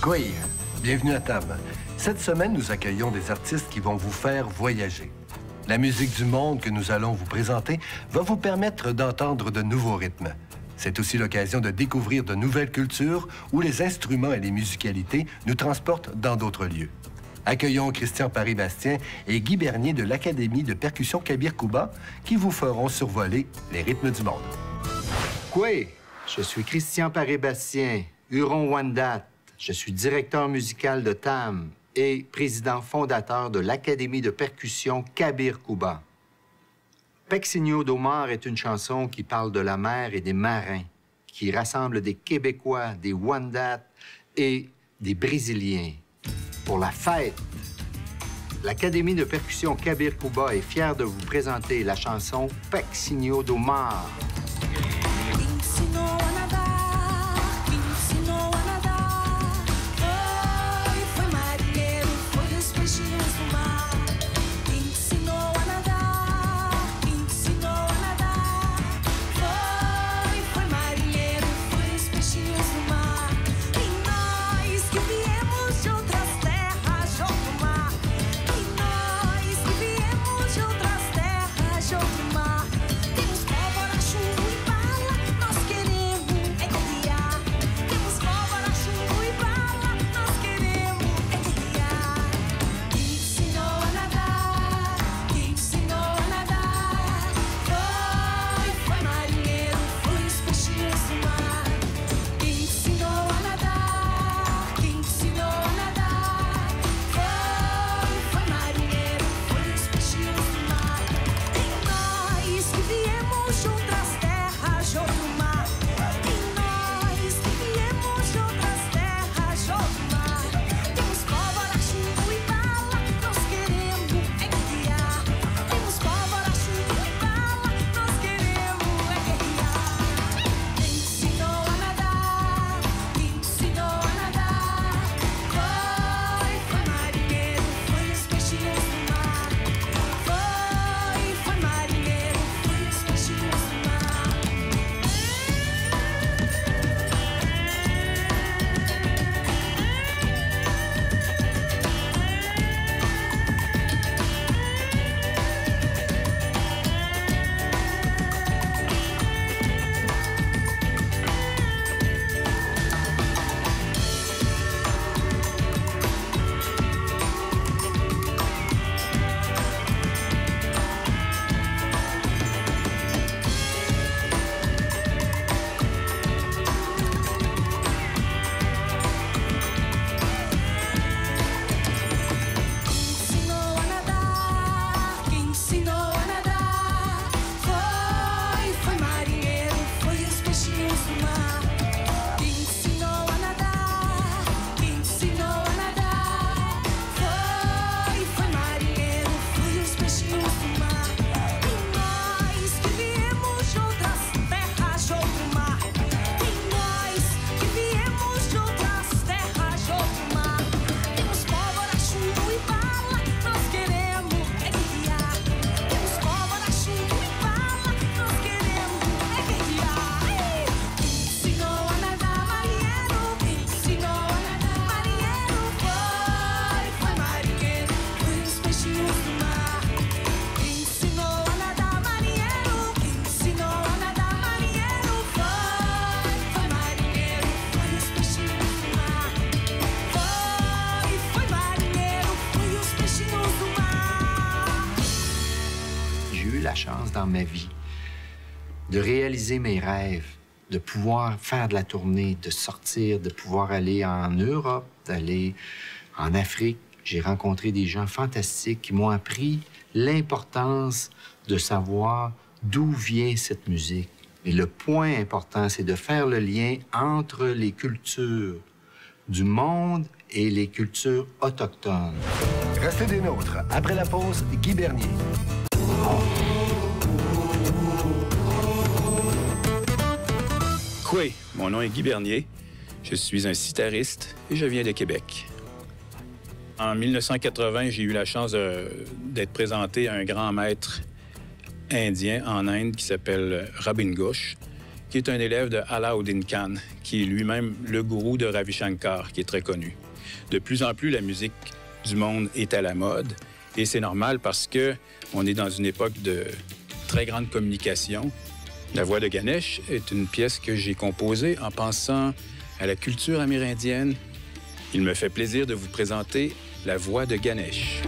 Koué, bienvenue à Tam. Cette semaine, nous accueillons des artistes qui vont vous faire voyager. La musique du monde que nous allons vous présenter va vous permettre d'entendre de nouveaux rythmes. C'est aussi l'occasion de découvrir de nouvelles cultures où les instruments et les musicalités nous transportent dans d'autres lieux. Accueillons Christian Paré-Bastien et Guy Bernier de l'Académie de percussion Kabir-Kouba qui vous feront survoler les rythmes du monde. Koué, je suis Christian Paré-Bastien, Huron-Wendat. Je suis directeur musical de Tam et président fondateur de l'Académie de percussion Kabir-Kouba. Peksinio d'Omar est une chanson qui parle de la mer et des marins, qui rassemble des Québécois, des Wendat et des Brésiliens. Pour la fête, l'Académie de percussion Kabir-Kouba est fière de vous présenter la chanson Peksinio d'Omar. La chance dans ma vie de réaliser mes rêves, de pouvoir faire de la tournée, de sortir, de pouvoir aller en Europe, d'aller en Afrique. J'ai rencontré des gens fantastiques qui m'ont appris l'importance de savoir d'où vient cette musique. Et le point important, c'est de faire le lien entre les cultures du monde et les cultures autochtones. Restez des nôtres. Après la pause, Guy Bernier. Koué, mon nom est Guy Bernier. Je suis un sitariste et je viens de Québec. En 1980, j'ai eu la chance d'être présenté à un grand maître indien en Inde qui s'appelle Robin Ghosh, qui est un élève de Alauddin Khan, qui est lui-même le gourou de Ravi Shankar, qui est très connu. De plus en plus, la musique du monde est à la mode, et c'est normal parce qu'on est dans une époque de très grande communication. La voix de Ganesh est une pièce que j'ai composée en pensant à la culture amérindienne. Il me fait plaisir de vous présenter la voix de Ganesh.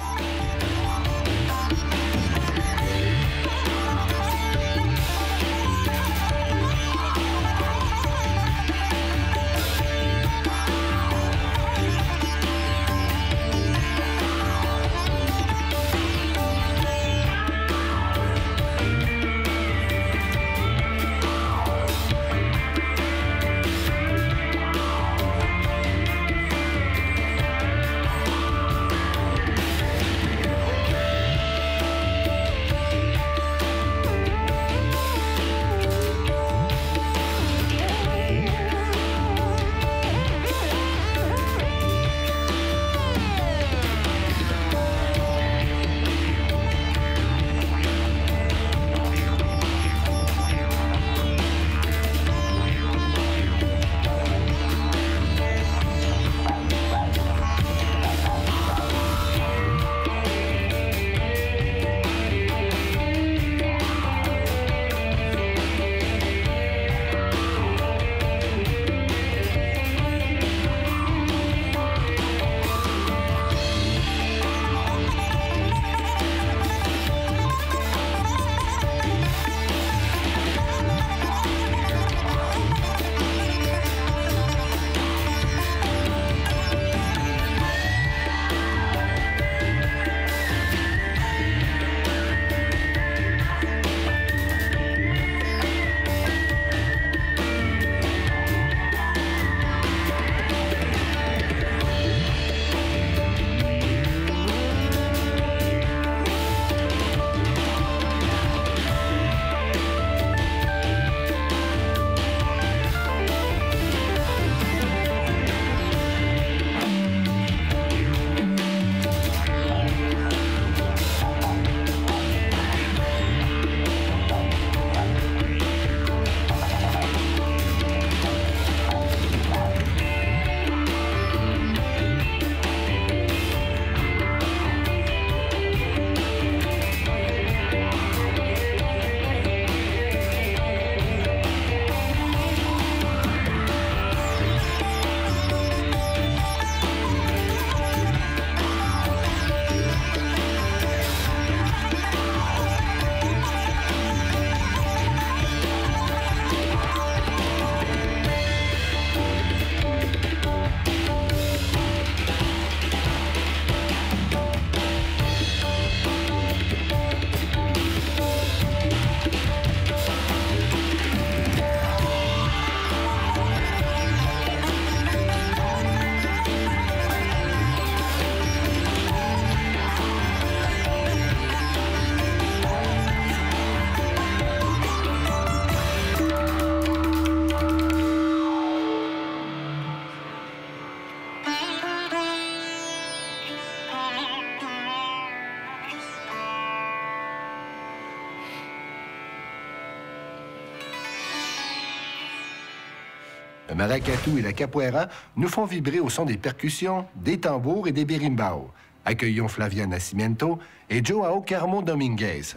Le maracatu et la capoeira nous font vibrer au son des percussions, des tambours et des berimbau. Accueillons Flavia Nascimento et Joao Carmo Dominguez.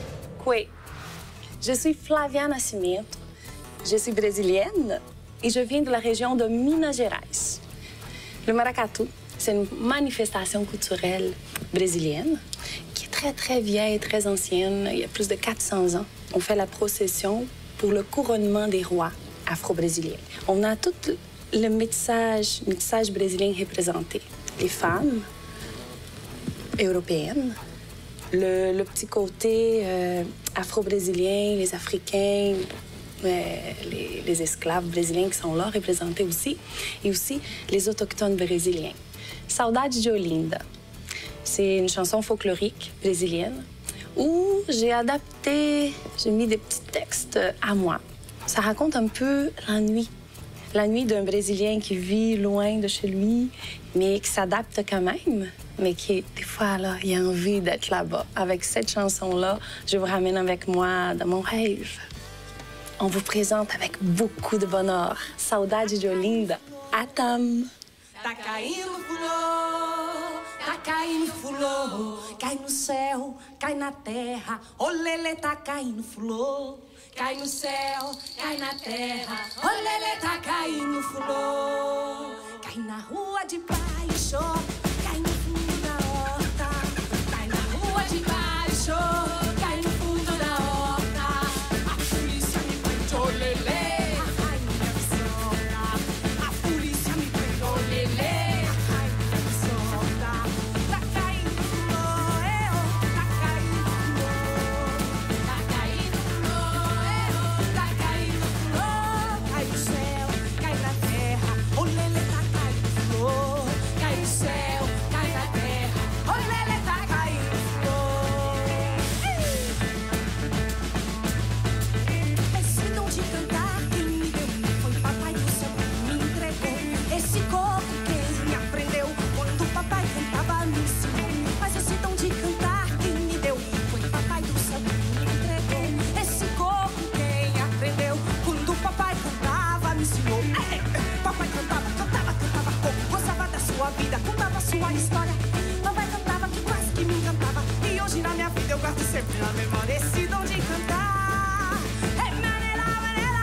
Oui, je suis Flavia Nascimento, je suis brésilienne et je viens de la région de Minas Gerais. Le maracatu, c'est une manifestation culturelle brésilienne qui est très, très vieille, très ancienne, il y a plus de 400 ans. On fait la procession pour le couronnement des rois afro-brésiliens. On a tout le métissage brésilien représenté. Les femmes européennes, le petit côté afro-brésilien, les Africains, les esclaves brésiliens qui sont là représentés aussi, et aussi les autochtones brésiliens. Saudade de Olinda, c'est une chanson folklorique brésilienne où j'ai adapté, j'ai mis des petits textes à moi. Ça raconte un peu l'ennui. L'ennui d'un Brésilien qui vit loin de chez lui, mais qui s'adapte quand même, mais qui, des fois, là, il a envie d'être là-bas. Avec cette chanson-là, je vous ramène avec moi dans mon rêve. on vous présente avec beaucoup de bonheur Saudade de Olinda, à Tam. Tá caindo flor, tá caindo flor, cai no céu, cai na terra, olele tá caindo flor, cai no céu, cai na terra, olele tá caindo flor, cai na rua de baixo, cai no fundo da horta, cai na rua de baixo, cai no fundo da horta, a polícia me prende, olele. Contava sua história, papai cantava que quase que me encantava. E hoje na minha vida eu guardo sempre na memória esse dom de cantar. É maneira, maneira.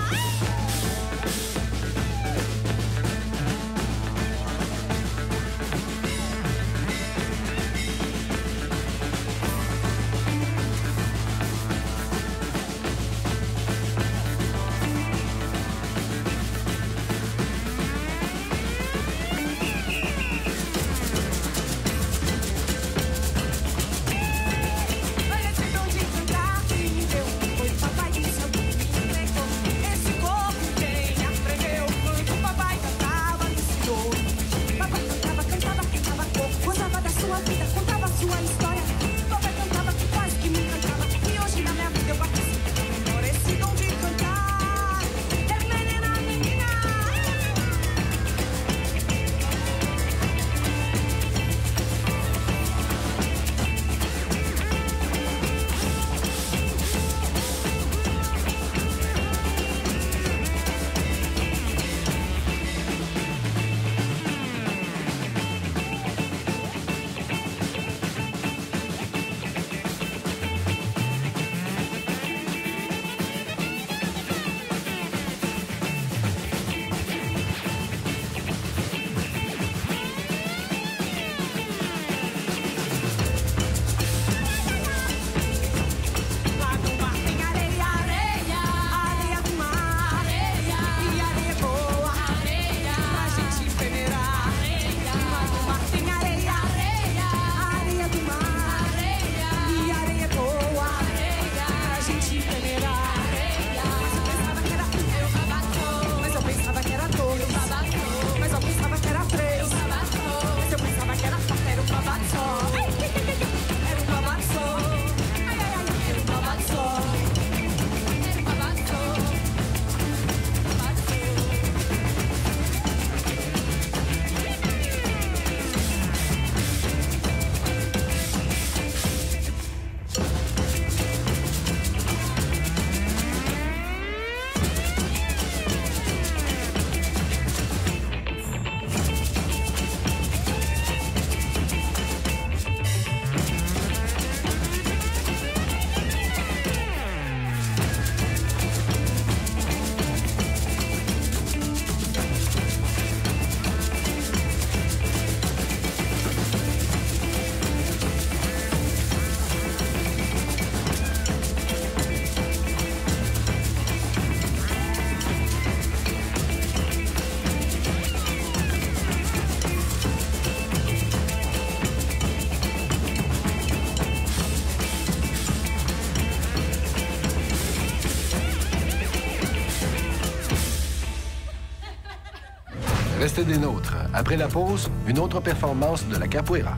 Restez des nôtres. Après la pause, une autre performance de la capoeira.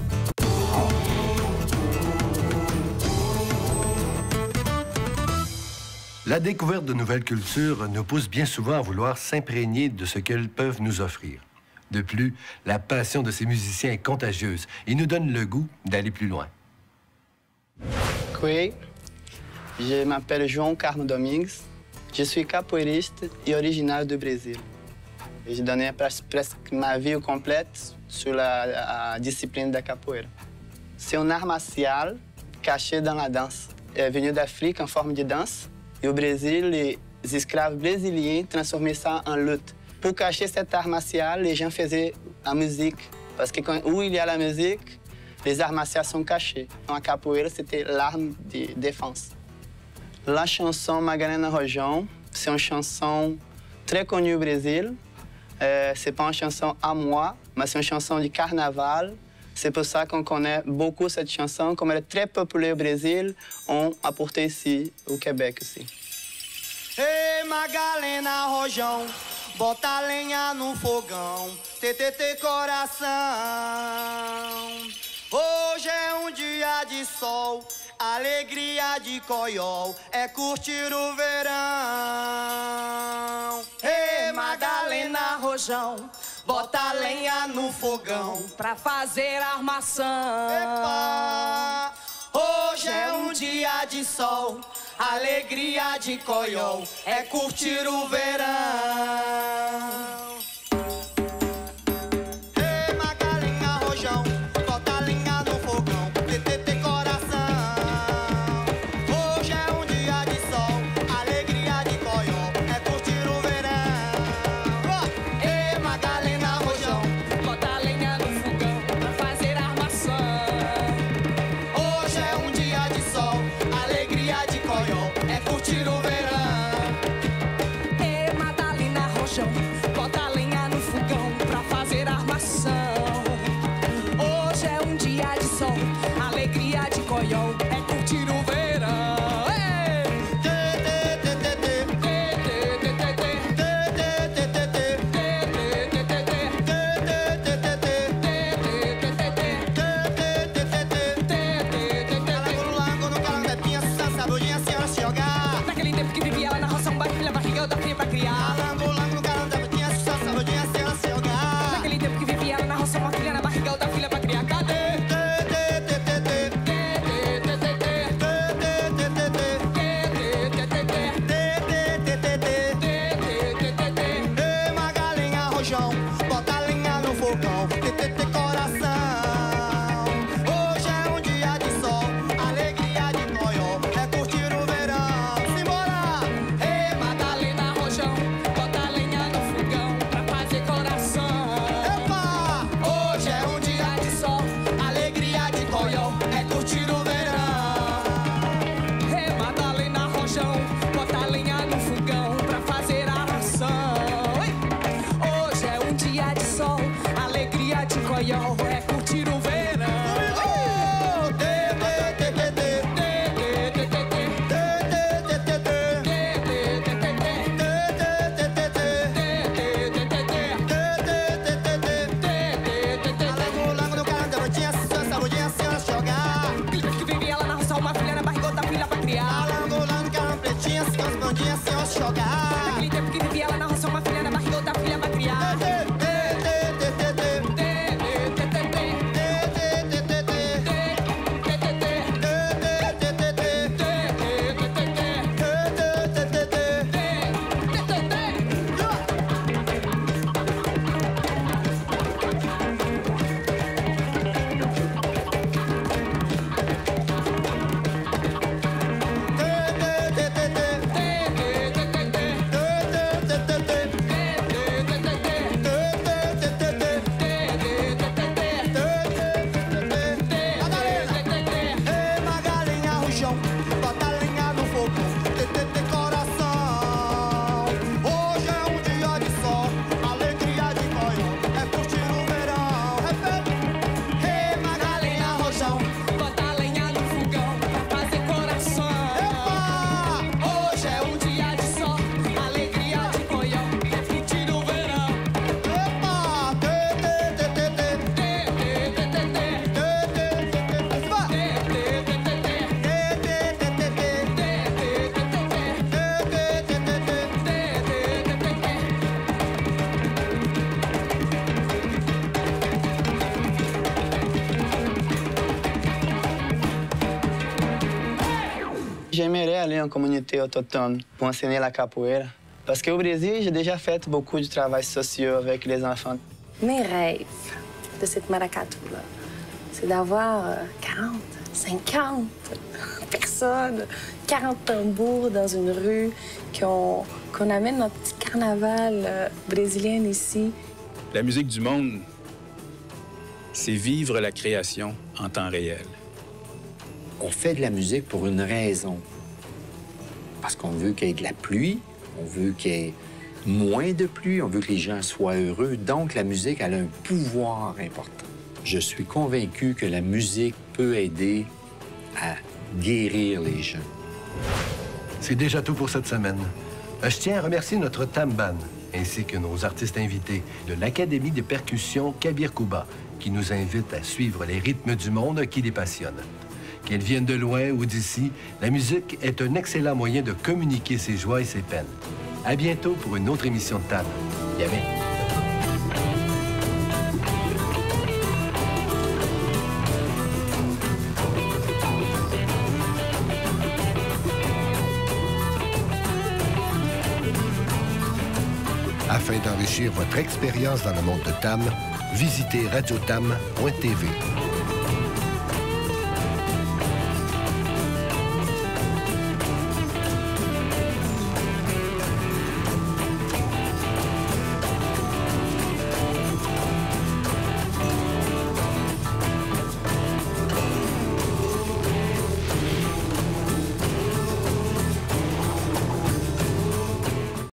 La découverte de nouvelles cultures nous pousse bien souvent à vouloir s'imprégner de ce qu'elles peuvent nous offrir. De plus, la passion de ces musiciens est contagieuse et nous donne le goût d'aller plus loin. Oui, je m'appelle João Carlos Domingues, Je suis capoeiriste et originaire du Brésil. J'ai donné presque ma vie complète sur la discipline de la capoeira. C'est un art martial caché dans la danse. É venu d'Afrique en forme de danse. Et au Brésil, les esclaves brésiliens transformaient ça en lutte. Pour cacher cet art martial, les gens faisaient la musique. Parce que où il y a la musique, les arts martiaux sont cachés. A capoeira, c'était l'arme de défense. La chanson Magalhães Rojão, c'est une chanson très connue au Brésil. C'est pas une chanson à moi, mais c'est une chanson de carnaval. C'est pour ça qu'on connaît beaucoup cette chanson. Comme elle est très populaire au Brésil, on a apporté ici au Québec aussi. Ei, Magalhães Rojão, bota a lenha no fogão, TTT coração. Hoje é dia de sol, alegria de coiol, é curtir o verão. Ei, Magalhães Rojão, bota a lenha no fogão pra fazer armação. Epa! Hoje é dia de sol, alegria de coiol, é curtir o verão. Bota aller en communauté autochtone pour enseigner la capoeira. Parce qu'au Brésil, j'ai déjà fait beaucoup de travail social avec les enfants. Mes rêves de cette maracatu-là, c'est d'avoir 40, 50 personnes, 40 tambours dans une rue, qu'on amène notre petit carnaval brésilien ici. La musique du monde, c'est vivre la création en temps réel. On fait de la musique pour une raison. Parce qu'on veut qu'il y ait de la pluie, on veut qu'il y ait moins de pluie, on veut que les gens soient heureux. Donc, la musique, elle a un pouvoir important. Je suis convaincu que la musique peut aider à guérir les gens. C'est déjà tout pour cette semaine. Je tiens à remercier notre Tamban, ainsi que nos artistes invités de l'Académie de percussion Kabir Kuba, qui nous invitent à suivre les rythmes du monde qui les passionnent. Qu'elles viennent de loin ou d'ici, la musique est un excellent moyen de communiquer ses joies et ses peines. À bientôt pour une autre émission de Table. Yamé. Afin d'enrichir votre expérience dans le monde de TAM, visitez radiotam.tv.